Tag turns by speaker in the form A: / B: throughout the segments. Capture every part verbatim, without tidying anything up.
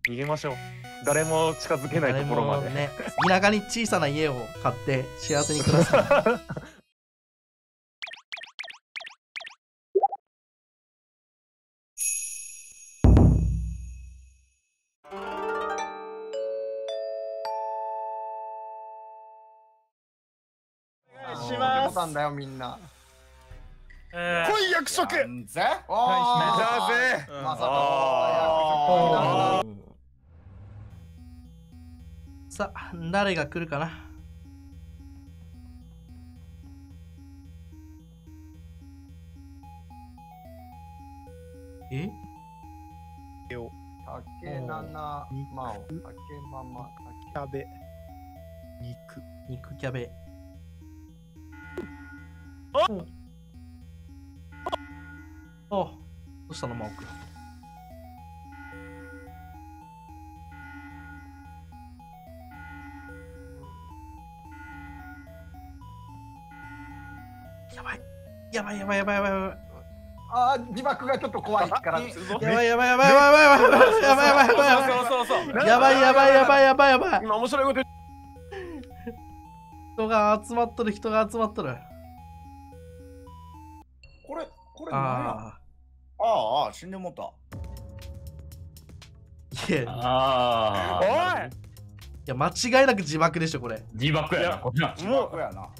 A: 逃げましょう。誰も近づけないところまで。
B: ね、田舎に小さな家を買って幸せに暮らす。
C: します。なんだよみんな。
D: 婚約職。
C: ぜ。おー。
D: だぜ。
C: まさか。
B: さあ、誰が来るかな。え？
C: 竹七マオ、竹ママ、
D: キャベ。肉。
B: 肉キャベ。
D: あ
B: お、どうしたのマオ君。やばいやばいやばいやばいやばいやばい。
C: ああ、自爆がちょっと怖いから。
B: やばいやばいやばいやばいやばいやばいやばいやばいやばいやばいやばいやばいやばいやばい。
A: 今面白いこと。
B: 人が集まっとる人が集まっとる。
E: これこれ何や。
B: あ
E: あああ死んでもった。
B: いや、
F: ああ。
A: おい。
B: いや間違いなく自爆でしょこれ。
F: 自爆やな。これな。
E: 自爆やな。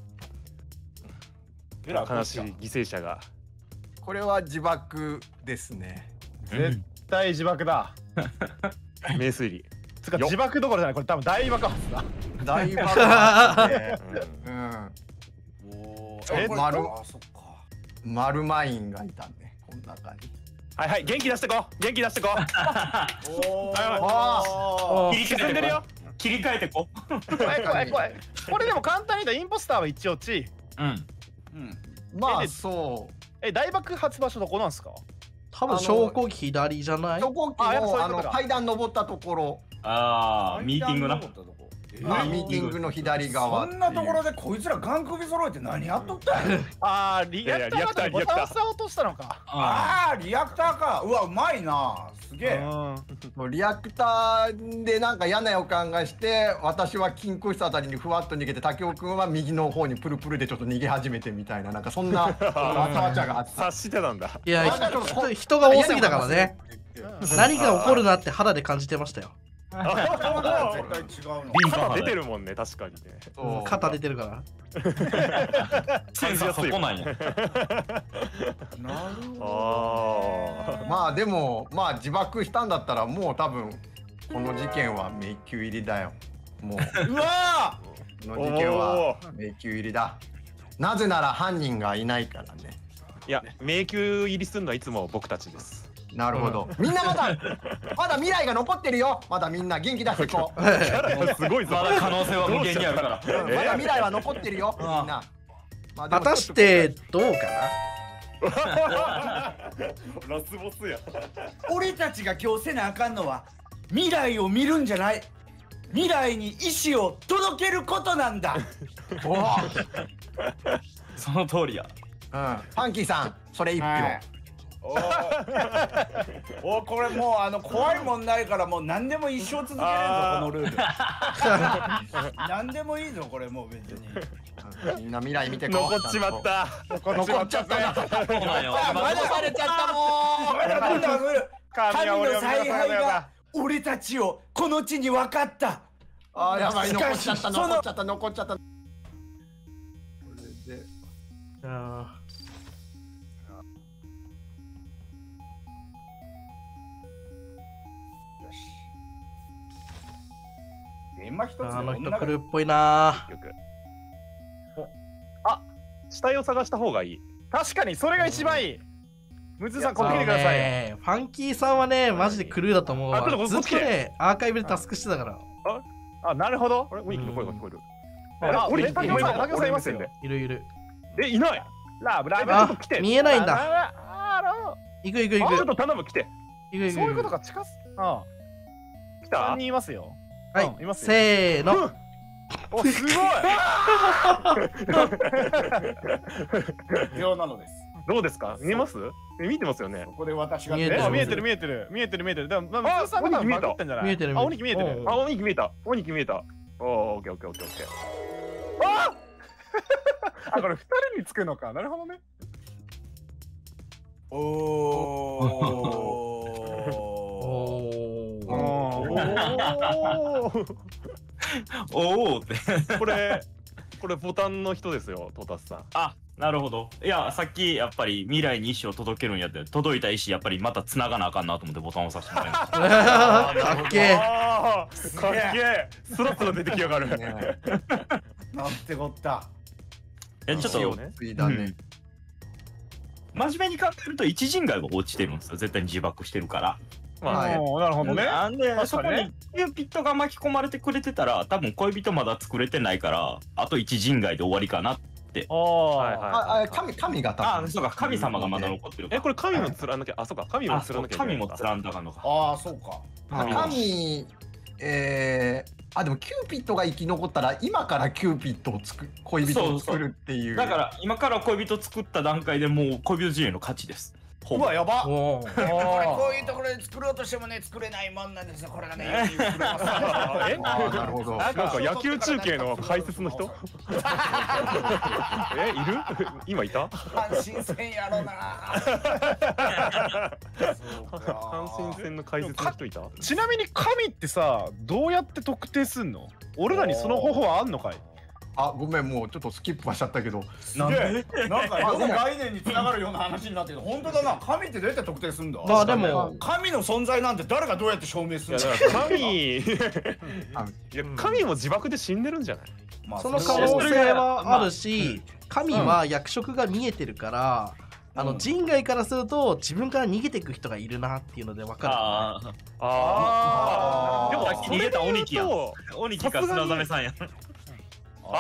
A: 悲しい犠牲者が。
C: これは自爆ですね。
D: 絶対自爆だ。
A: 名推理。
D: つか自爆どころじゃない。これ多分大爆発だ。
C: 大爆発で。うん。
E: お
D: え
E: お。
C: 丸
E: あそっか。
C: マルマインがいたね。この中に。
A: はいはい、元気出してこう。元気出してこう。
E: お
C: お
E: お。
F: 切り替えてこ。切り替えてこ。
D: 怖い怖い怖い。これでも簡単に言うとインポスターは一応チ。
F: うん。
E: うん。
C: まあそう。
D: え、大爆発場所どこなんすか？
B: 多分証拠機左じゃない？
C: 証拠機
D: あやっぱそういう
C: のあ
D: ことか
C: の階段登ったところ。
F: ああ、ミーティングな。
C: まあミーティングの左側。
E: そんなところでこいつらガン首揃えて何やっとったんや。
D: ああ、リアクターがボタン差落としたのか。
E: ああ、リアクターか。うわ、うまいな。すげえ。
C: リアクターでなんか嫌な予感がして、私は金庫室あたりにふわっと逃げて、武雄君は右の方にプルプルでちょっと逃げ始めてみたいな、なんかそんなわちゃわちゃがあった。
A: 察してたんだ。
B: いや、人人が多すぎたからね。何が起こるなって肌で感じてましたよ。
E: 絶対違うの。
A: 肩出てるもんね、確かにね。
B: 肩出てるから。
F: センサーそこなんや。
E: なるほ
A: ど。
C: まあでもまあ自爆したんだったらもう多分この事件は迷宮入りだよ。もう。
E: うわ
C: この事件は迷宮入りだ。なぜなら犯人がいないからね。
A: いや、迷宮入りするのはいつも僕たちです。
C: なるほど。みんなまだまだ未来が残ってるよ。まだみんな元気出していこう。
A: すごいぞ。
F: まだ可能性は無限にあるから。
C: まだ未来は残ってるよ。みんな。
B: 果たしてどうか
A: ラスボスや。
E: 俺たちが今日せなあかんのは未来を見るんじゃない。未来に意志を届けることなんだ。
C: おお。
F: その通りや。
C: うん。ファンキーさん、それ一票。
E: おお、これもうあの怖いもんないからもう何でも一生続けれるぞこのルール。何でもいいぞこれもう別に。
C: みんな未来見てこう。
A: 残っちまった。
C: 残っちゃったな。
F: そうなんよ。
C: まだされちゃったもん。
E: まだ来るんだ来る。神の采配が俺たちをこの地に分かった。
C: ああやばい、残っちゃった
E: その
C: 残っちゃった残っちゃった。これで。
B: な。
E: 今一つ
B: あの人来るっぽいな。
A: あ、死体を探した方がいい。
D: 確かにそれが一番いい。ムズさんこっち来てください。
B: ね、ファンキーさんはね、マジでクルーだと思うわ。ずっとね、アーカイブでタスクしてたから。
D: あ、あなるほど。
A: あれ、ウィンキの声が聞こえる。
D: あ、俺、タケさん、タケさんいますよ。
B: いるいる。
A: え、いない。
D: ラブラブ、ちょっと来て。
B: 見えないんだ。
D: あら。
B: 行く行く行く。
A: ちょっと頼む、来て。
B: 行く行く。
D: そういうことか、近す。ああ。
A: 来た。
D: さんにんいますよ。
B: はい、います。せーの。
D: お、すごい。
E: 秒なのです。
A: どうですか？見えます？え見てますよね。
E: ここで私が
B: 見えてる
D: あ見えてる見えてる見えてる見えてる。でもまあ、
A: あ
D: 普通さんが多分
A: お肉見えた
D: バグってんじゃない？
B: 見えてる
D: あ、お肉見えてる。
B: うん
A: あ、お肉見えた。お肉見えた。おー、オッケーオッケーオッケーオッケー。あ
D: あ、これ二人につくのか。なるほどね。
E: お
B: お
D: お
B: ー
D: ー。
F: おおって。
A: これ、これボタンの人ですよ、トタスさん。
F: あ、なるほど。いや、さっきやっぱり未来に意思を届けるんやって、届いた意思やっぱりまた繋がなあかんなと思ってボタンを押させてもらいました。
B: かっけえ。
A: あーかっけえ。スラスラ出てきやがる。
C: ね
E: なんてこった。
F: え、ちょっと、
A: ね。
C: ついだね。
F: 真面目に考えると一陣街が落ちてるんですよ。絶対に自爆してるから。
A: まあ、
D: おーなるほどね。
F: なんで、
D: 確
F: そこ
D: かにね
F: にキューピットが巻き込まれてくれてたら、多分恋人まだ作れてないから、あと一陣街で終わりかな。
D: ああ、
A: はいはい
C: あ、あ、神、神が多
F: あ、
C: 分。
F: そうか、神様がまだ残ってるか
A: え、これ神も貫なきゃ、あ、そうか、神も
F: あ、そう
A: 貫なきゃいけないのか。
F: 神も貫んだかんのか。
E: ああ、そうか。
C: あ神、えー、あ、でもキューピッドが生き残ったら、今からキューピッドをつく、恋人を作るっていう。
F: だから、今から恋人作った段階でもう恋人陣営の勝ちです。ほぼ
E: うわ、やば。
B: おー
E: これこういうところで作ろうとしてもね、作れないもんなんですよ。これがね、よく作れます。
A: え
C: あーなるほど。
A: なんか野球中継の解説の人え、いる今いた
E: 阪神戦やろな。
A: 阪神戦の解説の人いた
D: ちなみに神ってさ、どうやって特定すんの？俺らにその方法はあんのかい？
C: あ、ごめん、もうちょっとスキップはしちゃったけど。
E: なんでなんかよく概念につながるような話になってるけど、本当だな。神ってどうやって特定するんだ？
B: まあでも
E: 神の存在なんて誰がどうやって証明するんだ？
A: いやだから神い
C: あ
A: や神も自爆で死んでるんじゃない？
E: まあ
B: その可
E: それは
B: 能性はあるし、神
E: うん
B: は役職が見えてるから、あの
E: うん
B: 人外からすると自分から逃げていく人がいるなっていうので分かる。
F: ああ、
A: ああ。でも
F: さっき逃げた鬼木やん
A: そ
F: 鬼木か砂ザメさんや。
A: あ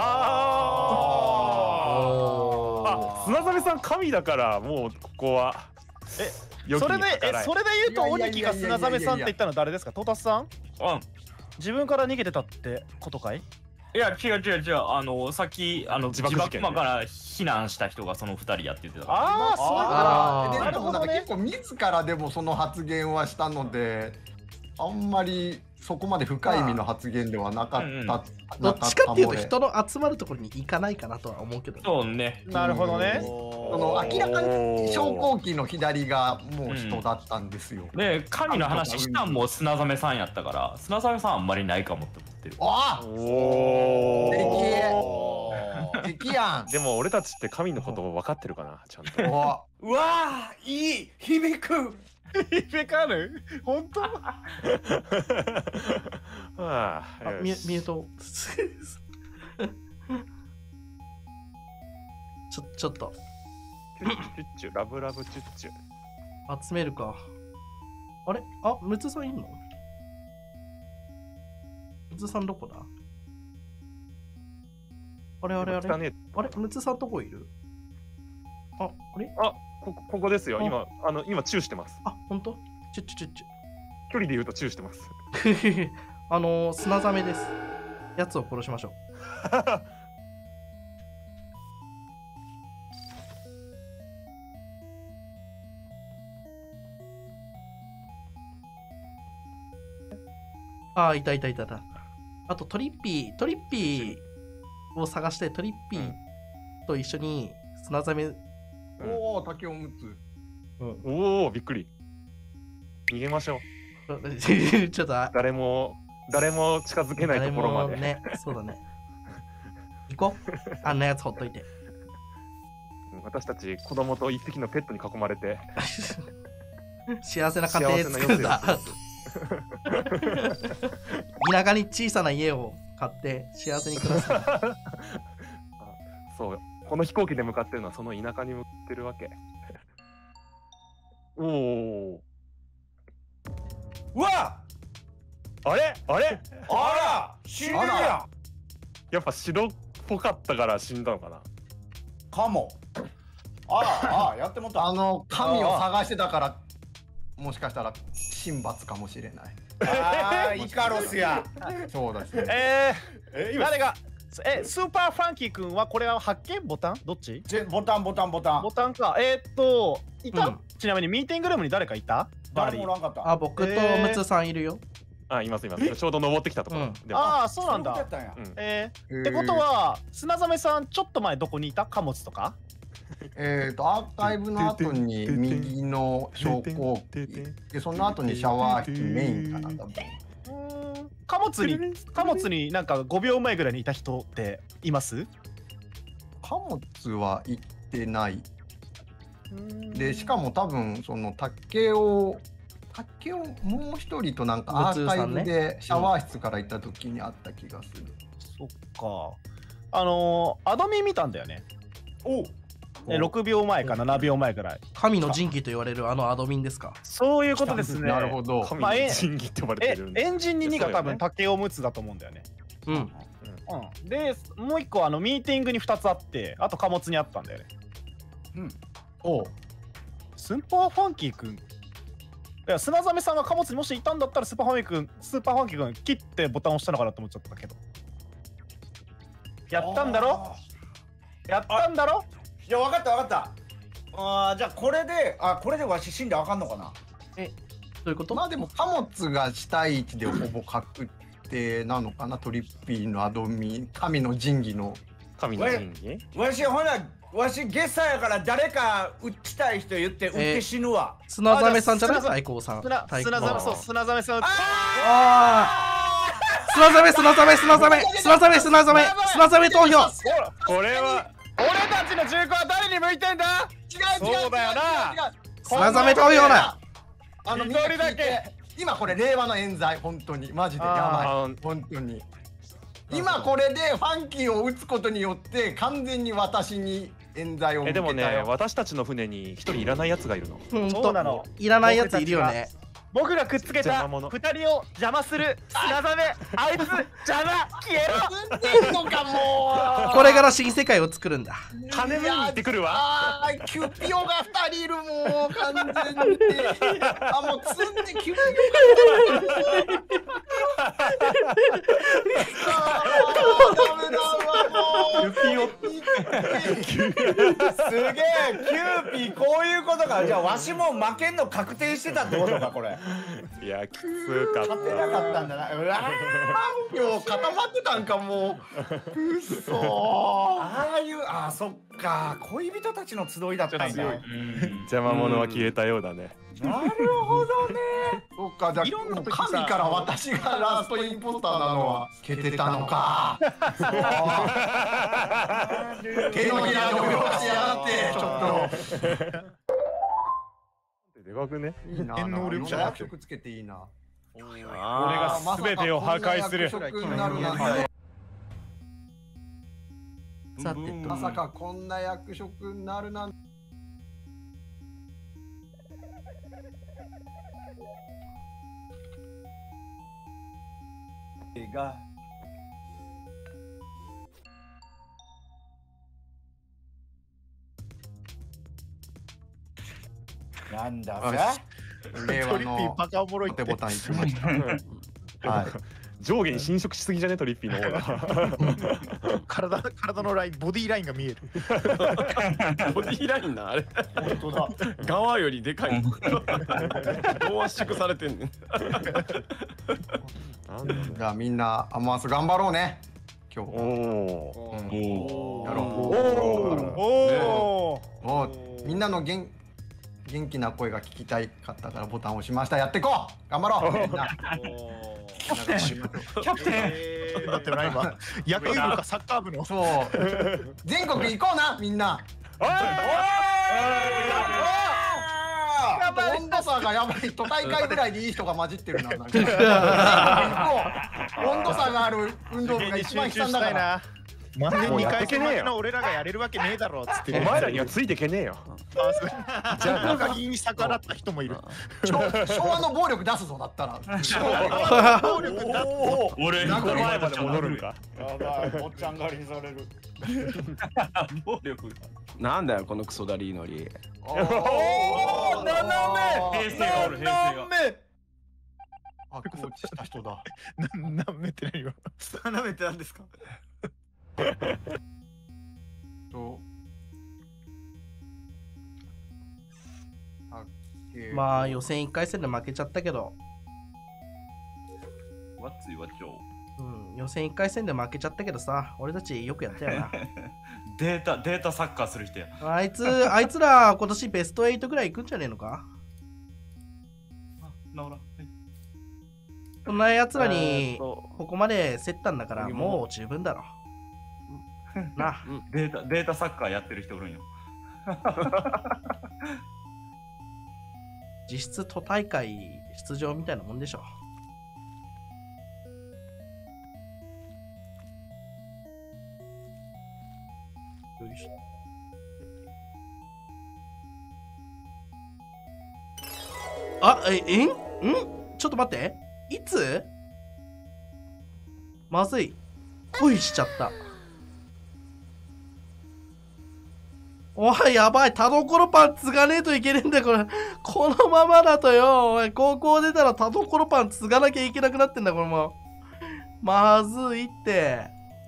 B: お
A: あ。あ、砂ザメさん神だからもうここは。
D: え、
A: 良き
D: それで
A: に計らえ
D: えそれで言うと
C: いやいやいやいや
D: 鬼木が砂ザメさんって言ったのは誰ですか？トータスさん？
F: うん。
D: 自分から逃げてたってことかい？
F: いや、違う違う違う、あの、さっき、あの、自爆
A: 自爆事件ね
F: 魔から避難した人がその二人やって言ってたから。
D: ああ、そういうこと
B: あー
C: で
D: なる
C: でもなんか
D: ほどね
C: 結構自らでもその発言はしたので、あんまりそこまで深い意味の発言ではなかった。
F: うんうん
C: な
B: どっちかっていうと
C: もね
B: 人の集まるところに行かないかなとは思うけどね。
F: そうね。
D: なるほどね。
C: その明らかに昇降機の左がもう人だったんですよ。
F: で、神の話したんも砂ザメさんやったから、砂ザメさんあんまりないかもって思ってる。
C: ああ、
A: お
C: で
A: お。
C: 敵やん。
A: でも俺たちって神のことを分かってるかな、ちゃんと。
C: お
E: うわー、いい響く。
D: 響かぬ？本当？
A: はあ、
B: あ
A: よし
B: ミュミュート。ちょちょっと
A: チュッチュチュッチュラブラブチュッチュ。
B: 集めるか。あれあ、ムツさんいんの？ムツさんどこだ？あれあれあれ
A: 汚ねえ
B: あれムツさんどこいる？あ、あれ
A: あ、ここここですよ。
B: あ
A: 今あの今チューしてます。
B: あ、ほんと？チュッチュチュッチ
A: 距離で言うとチューしてます。
B: ュ。あのー、砂ザメです。やつを殺しましょう。ああ、いたいたいたいた。あとトリッピー、トリッピーを探してトリッピーと一緒に砂ザメ、
C: おお、竹おむつ。
A: おお、びっくり。逃げましょう。
B: ちょっとあ
A: 誰も誰も近づけないところまで。
B: 誰もね、そうだね。行こう。あんなやつほっといて。
A: 私たち子供と一匹のペットに囲まれて
B: 幸せな家庭作るんだ。田舎に小さな家を買って幸せに暮らすんだ。
A: そう、この飛行機で向かってるのはその田舎に向かってるわけ。おお。
E: うわ、
A: あれあれ
E: あら、死んでるやん。
A: やっぱ白っぽかったから死んだのかな。
E: かも。あら、あ、やってもった。
C: あの神を探してたから、もしかしたら神罰かもしれない。
E: あー、イカロスや。
C: そうですね。
D: え
E: え
D: ー、誰がえ、スーパーファンキー君はこれは発見ボタンどっち？
E: ぜボタンボタンボタン
D: ボタンか。えーっと、いた、
B: うん
D: ちなみにミーティングルームに誰かいた？バー
E: 誰
D: リー。
E: もおらんかった
B: あ、僕とムツさんいるよ。
A: あ、いますいます。ちょうど登ってきたところ
B: うん。
A: でも
D: ああ、そうなんだ。
E: そういうことやったんや
A: うん
D: えー、
C: へー
D: ってことは、砂ザメさん、ちょっと前どこにいた？貨物とか？
C: えっとアーカイブの後に右の昇降機でその後にシャワー機メインかな多分。
D: うーん貨物に、貨物になんかごびょうまえぐらいにいた人っています？
C: 貨物は行ってないでしかも多分その竹を竹をもう一人となんかアーカイブでシャワー室から行った時にあった気がする。
D: そっか。あのー、アドミ見たんだよね。
E: おう
D: えろくびょうまえかななびょうまえぐらい。
B: 神の仁義と言われるあのアドミンですか。
D: そういうことですね。
C: なるほど。
A: 神
D: まあえ
A: の神器って呼ばれ
D: え
A: てるんで。
D: エンジンににが多分
A: そうよね
D: 竹をむつだと思うんだよね。
B: うん。
D: うん、でもう一個あのミーティングにふたつあってあと貨物にあったんだよね。
C: おう
D: スーパーファンキーくん。いや砂ザメさんが貨物にもしいたんだったらスーパーファンキーくんスーパーファンキーくん切ってボタンを押したのかなと思っちゃったけど。やったんだろ？やったんだろ？
E: いや分かった分かったあーじゃあこれであこれでわし死んであかんのかな
B: どういうこと？
C: まあでも貨物が地対一でほぼ確定なのかなトリッピーのアドミ神の神器の。
A: 神の神器。
E: わしほなわしゲッサーやから誰か撃ちたい人言って撃って死ぬわ、
B: 砂ザメさんじゃない？
D: あじゃあ
B: 太閤さん。
D: 砂
B: 太閤
D: 砂ザメ
A: あー
D: そう砂ザメさん。
B: ああ。砂ザメ砂ザメ砂ザメ砂ザメ砂ザメ砂ザメ投票。
A: これは
D: 俺たちの銃口は誰に向いてんだ？
C: 違う違う違う違う違う
D: そうだよな
B: 砂ザメ投票だ。
C: あの
D: 一人だけ
C: 今これ令和の冤罪本当にマジでやばい
A: あー
C: 本当に今これでファンキーを撃つことによって完全に私に冤罪を向
A: えでも
C: けたよ。
A: ね、私たちの船に一人いらないやつがいるの。
B: うん
D: そうなの。
B: いらないやついるよね。
D: 僕がくっつけた
A: 邪魔者
D: 二人を邪魔する砂ザメあいつ邪魔消えろ。
C: 進んでんのかもう
B: これから新世界を作るんだ。
A: 金目に行ってくるわ。
C: あーキュピオがふたりいるもう完全にあもう積んでキュピオがあーダメだわもう
A: キュピオ
E: すげえキューピーこういうことかじゃあわしも負けんの確定してたってことかこれ
A: いや、きつかった。
E: 勝てなかったんだなうわ
C: 今日固まってたんかもううっそー
E: ああいうあーそっか恋人たちの集いだったんだ
A: 強い
F: うん
A: 邪魔者は消えたようだね。
E: なるほどね
C: そっかじゃあ
D: いろんな
C: もう
D: 時さ
C: 神から私がラストインポスターなのは消えてたのか手のひらで泳がしやがってちょっと
A: でかくね。
C: いいな。
D: 念能力者だ
C: 役職つけていいな。
D: 俺が全てを破壊する。
C: まさかこんな役職になるなんて
B: さてと。
C: まさかこんな役職になるなんて。
E: がなんだ
C: よ
E: さ
C: し令和
D: トリッピー
C: の
D: バカおもろいって
C: 手ボタンいきました。はい。
A: 上下に侵食しすぎじゃね、トリッピーの方が。
D: 体体のラインボディラインが見える。
G: ボディラインなあれ
E: 本当だ
G: 側よりでかいどう圧縮されてんねん
A: なんだろう
C: じゃあみんなアマース頑張ろうね。今日。
A: おお。
C: うんやろう。
D: おお。
C: もうみんなの元元気な声が聞きたいかったからボタンを押しました。やっていこう。頑張ろう。みんな。
E: キャプテンキャプテン
D: だってな今野球部かサッカー部の。
C: そう。全国行こうなみんな。
A: おい
C: やっぱ温度差がやばい。都大会ぐらいでいい人が混じってるな。なんか全国行こう。温度差がある運動部が一番悲惨だから。
D: 万年にかい戦
A: もうやってけねえよ
D: の俺らがやれるわけねえだろっつって。
A: お前らにはついてけねえよ。
D: じゃあ中に逆らった人もいる。
C: 昭昭和の暴力出すぞだったら。
D: 暴力だって
F: 俺
A: なんか前まで戻るんか。
E: やばい坊ちゃん狩りされる
F: 暴力
G: なんだよこのクソダリーノリ
C: お
E: お斜
F: 平成がおる平成が
C: あ、コーチした人だ。
D: ななんめって何よ。
E: め斜めって何ですか
C: と
B: まあ予選いっかい戦で負けちゃったけど、
F: わっついわっちょ
B: うん、予選いっかい戦で負けちゃったけどさ、俺たちよくやったよな。
F: データデータサッカーする人や。
B: あいつ、あいつら今年ベストはちぐらい行くんじゃねえのか。
F: あ、なおら。はい、
B: そんなやつら
A: えー
B: に
A: っと
B: ここまで競ったんだから
A: 次も
B: もう十分だろ。な。
F: データデータサッカーやってる人おるんよ。
B: 実質都大会出場みたいなもんでしょ。よいしょ。あ、え、えんんちょっと待って。いつまずい。恋しちゃった。おい、やばい。田所パン継がねえといけねえんだよ、これ。このままだとよ、おい、高校出たら田所パン継がなきゃいけなくなってんだ、これもう。まずいって。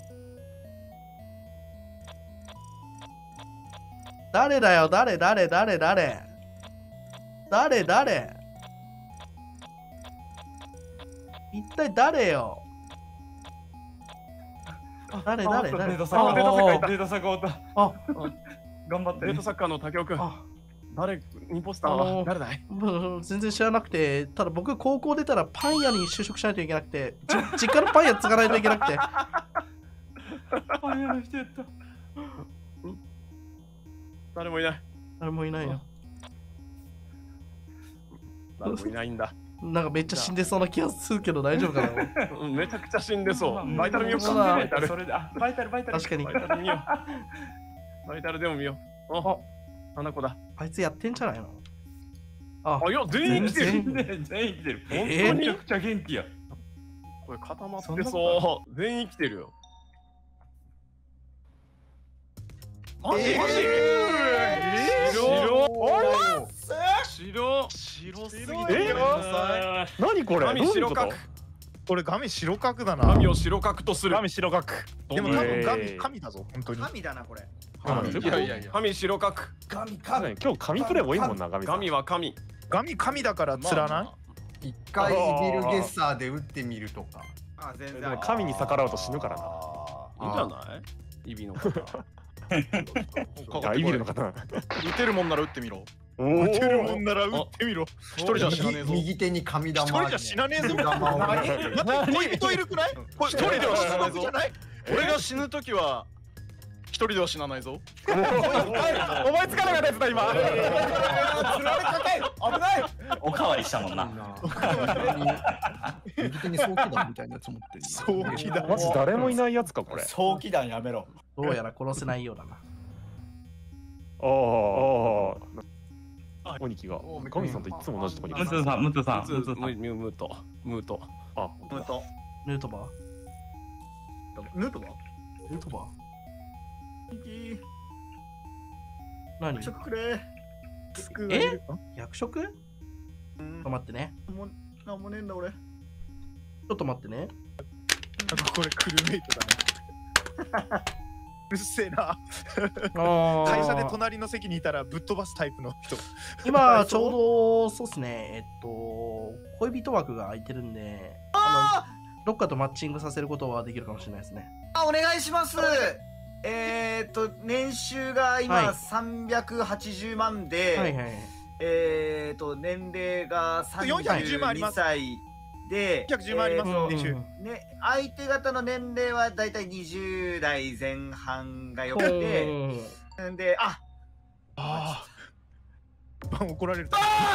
B: 誰だよ、誰、誰、誰、誰。誰、誰。一体誰よ。誰、誰、誰。
F: データサッカー、データサッカー、データサッカー終わった。
B: あ、
F: 頑張ってね
A: デート。サッカーの竹雄くん。
B: あ、
A: 誰、インポスター
B: あのー
A: は誰だい？
B: うん全然知らなくて、ただ僕高校出たらパン屋に就職しないといけなくて、じ実家のパン屋継がないといけなくて。
F: パン屋の人やった。
A: 誰もいない。
B: 誰もいないよ。
A: 誰もいないんだ。
B: なんかめっちゃ死んでそうな気がするけど大丈夫かな。
A: うんめちゃくちゃ死んでそう。バイタル見ようか。
B: そうだ
A: バイタル。
F: それで、あ、バイタル、バイタル。
B: 確かに
A: バイタル見よう。バイタルでも見よう。あ、花子だ。
B: あいつやってんじゃないの。あ
A: あ、いや、全員来てる。
F: 全員全員来てる。
B: えー
F: 本当にめちゃくちゃ元気や。
A: これ固まって
F: そんなこ
A: そう。全員来てるよ。マジ
C: えー
A: マジ
C: えー
A: 白
G: 白白すぎ
A: え
G: てごめんなさい。
A: 何これ？
G: 神
A: どういうこと
G: 白角。
D: これガミ白角だな。
G: 神を白角とする。
D: ガミ白角。でも多分ガミ
A: えー
D: 神だぞ、本当に。
E: 神だなこれ。
A: 神
G: いやいやいや。神白角。
E: 神
A: 今
E: 神。
A: 日神プレイ多いもんな、神さん。
G: 神は神。
D: ガミ神だから釣らない
C: 一回ビルゲッサーで打ってみるとか。
E: あ全
A: でも神に逆らうと死ぬからな。
G: いいんじゃない？イビの方。
A: あ、イビるのかな。
G: 打てるもんなら打ってみろ。
A: 打
D: 打てるもんなら打ってみろ。
G: 一人じゃ死なねえぞ。
C: 右右手に神玉。
D: 一人じゃ死なねえぞ。
C: 神玉をね
D: 待って、恋人いるくない？
G: 一人では死なないぞ
D: じゃない？
G: 俺が死ぬときは一人では死なないぞ。
A: 思いつかなかったやつだ今。
E: 釣られかかる。危ない。
F: おかわりしたもんな。
C: 右手に早期弾みたいなやつ持ってる。
D: 早期弾
A: マジ誰もいないやつかこれ。
E: 早期弾やめろ。
B: どうやら殺せないようだな。
A: ああ。鬼木が。神さんといつも同じとこにいる。
F: ムツさん、ムツさん、ムツさん。
G: ムムムートムート。
A: あ、
E: ムート。
B: ヌートバー
E: ヌートバー。
B: ヌートバー
E: キキ
B: 何
E: 食くれ。
B: え役職ちょっと待ってね。
E: もうなんもねえんだ俺。
B: ちょっと待ってね。
D: なんかこれクルーメイトだね。うっせえな。会社で隣の席にいたらぶっ飛ばすタイプの人。
B: 今ちょうどそうっすね。えっと恋人枠が空いてるんで、あのどっかとマッチングさせることはできるかもしれないですね。
E: あお願いします。えーっと年収が
B: はい
E: 今さんびゃくはちじゅうまんで、
B: はいはい。
E: えーっと年齢が
D: よんひゃくじゅうまんあり
E: 32
D: ます
E: 歳で、
D: よんひゃくじゅうまんあります
E: えーっと
D: 年収
E: ね、相手方の年齢はだいたいにじゅう代前半がよくて、んで、あ
D: ああ。怒られる。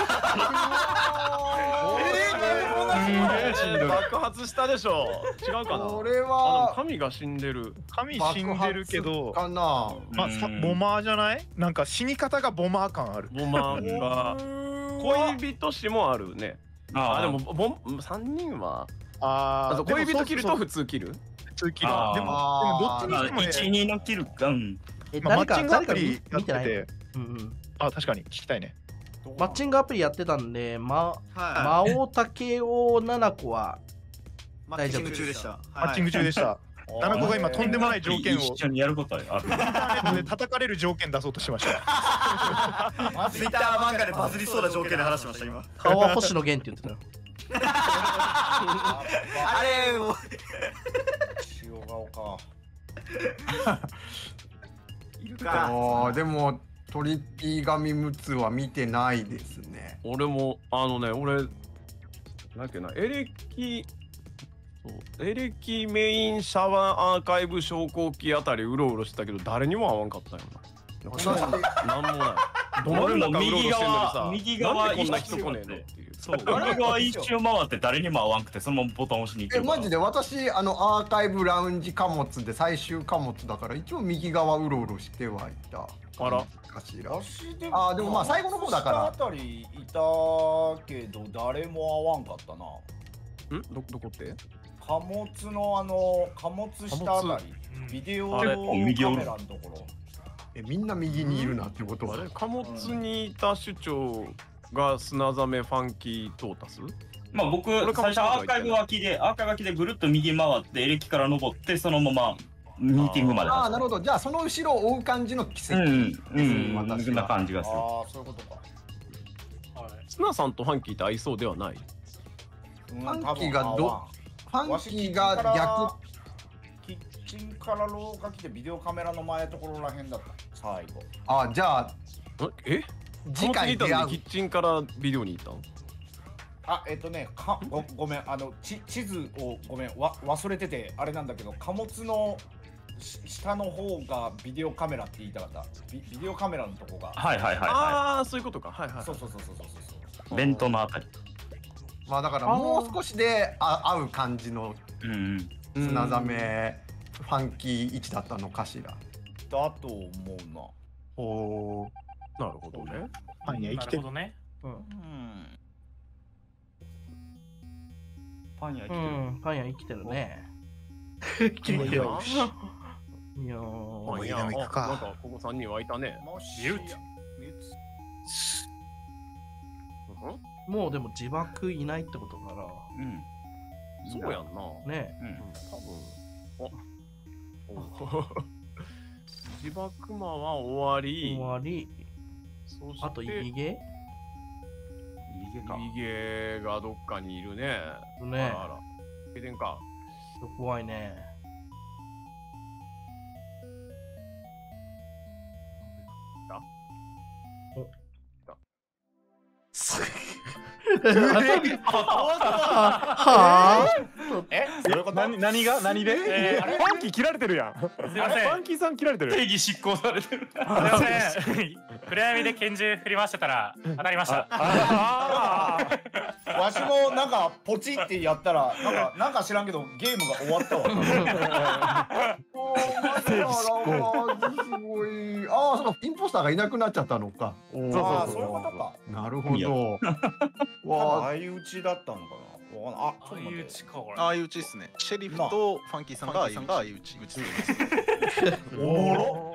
G: 爆発したでしょ。違うかな。
C: これ
G: あでも
C: は
G: 神が死んでる。
D: 神死んでるけど、
C: かな。
D: まあさボマーじゃない？なんか死に方がボマー感ある。
G: ボマーが恋人死もあるね。あ
F: あ
G: でもボン三人は
D: あ
G: あと恋人切ると普通切る。
D: 普通切る。で
F: あー
D: もでもどっちにしてもね
F: 一二のキルか。うん。
B: え、
D: まあマ
B: 誰か、
D: ッチングア
B: 誰か見
D: プリやって
B: 見てない
D: て、
B: うんうん。
D: あ確かに聞きたいね。
B: マッチングアプリやってたんで、ま、
E: は
B: 魔王竹雄七子は、
E: い、マッチング中でした。
D: マッチング中でした。 ナナコが今とんでもない条件を
F: 一緒にやることはある。
D: インターネットで叩かれる条件出そうとしました。
H: ツイッター漫画でバズりそうな条件で話しました今。
B: 顔は星野源って言ってたよ。
H: あれもう
E: 塩顔か。
H: いる
C: あ
H: か。
C: ーでもトリピー神ムツは見てないですね。
G: 俺もあのね俺なんだっけなエレキそうエレキメインシャワーアーカイブ昇降機あたりうろうろしたけど誰にも合わんかったよな。なんもない。ど真ん中うろうろしてんのにさ、
F: 右側
G: なんでこんな人来ねえのっていう。
F: そう、右側一周回って誰にも合わんくて、そのままボタン押しに行
C: え
F: くから。
C: マジで私あのアーカイブラウンジ貨物で最終貨物だから一応右側うろうろしてはいた。
G: あら
C: かしら。
E: 私で
C: あーでもまあ最後の方だから
E: 貨物下あたりいたけど誰も合わんかったな。
G: んどどこって
E: 貨物のあの貨物下あたりビデオカ
G: あれ
E: メラのところ。
C: えみんな右にいるなってことは
G: あれ貨物にいた首長が砂ザメファンキートータス。
F: まあ僕、最初アーカイブ脇で、アーカイブ脇でぐるっと右回って、エレキから登って、そのままミーティングまで。
C: ああなるほど。じゃあその後ろを追う感じの奇跡。
F: うん、うん、
C: 私
F: そんな感じがする。
E: ああそういうことか。
G: 砂さんとファンキーって合いそうではない。
E: フ
C: ファンキーがどファンキーが逆。
E: キッチンから廊下来てビデオカメラの前ところらへんだった最後。
C: あじゃあ
G: え
C: 次回出会う
G: キッチンからビデオに行ったん。
E: あえっとねかごごめんあのち地図をごめんわ忘れててあれなんだけど貨物のし下の方がビデオカメラって言いたかったビビデオカメラのとこが
F: はいはいはいは
G: ああそういうことか。はいはい。
E: そうそうそうそうそうそう
F: い。弁当のあたり。
C: まあだからもう少しであ合う感じの
F: うん
G: うん。
C: 砂ザメファンキー位置だったのかしら。
E: だと思うな。
C: おお。
G: なるほどね。
D: パン屋生きてる。
I: ね。
E: うん
F: パン屋来
B: う
F: てる。
B: ん、パン屋生きてるね。生きてるよ。いやー。
G: パン屋
D: もういいな行くか
G: あなんかここ三人はいたね。
E: もし
I: ミュート
E: ミュート
G: うん
B: もうでも自爆いないってことか
F: うん。
G: そうやんな。
B: ら。ね。
F: うん。
G: 多分。おお自爆魔は終わり。
B: 終わり。
G: そして
B: あと、イゲ
F: 逃げか。
G: イゲがどっかにいるね。
B: ね
G: あらあら。停電か。
B: 怖いね。おはぁ
E: えそういうこと
D: 何何が何で？
I: えー、あれ
G: ファンキー切られてるやん。
I: すいません。
G: ファンキーさん切られてる。
F: 定義執行されてる。
I: すいません。暗闇で拳銃振り回してたら当たりました。
G: あ
E: わしもなんかポチってやったらなんかなんか知らんけどゲームが終わったわ。
C: おーマジか。すごい。ああそうかインポスターがいなくなっちゃったのか。
E: ああそういうことか。
C: なるほど。
E: 多分
C: わあ
E: 相打ちだったのかな。わかんないあちょっと待って。
I: ちかこれ。
H: ああいううちっすね。シェリフとファンキーさんが相打ち。打ち
E: おもろ。